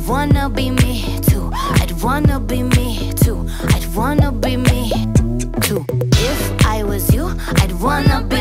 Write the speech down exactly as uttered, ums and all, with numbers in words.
wanna be me too. I'd wanna be me too. I'd wanna be me too. If I was you, I'd wanna be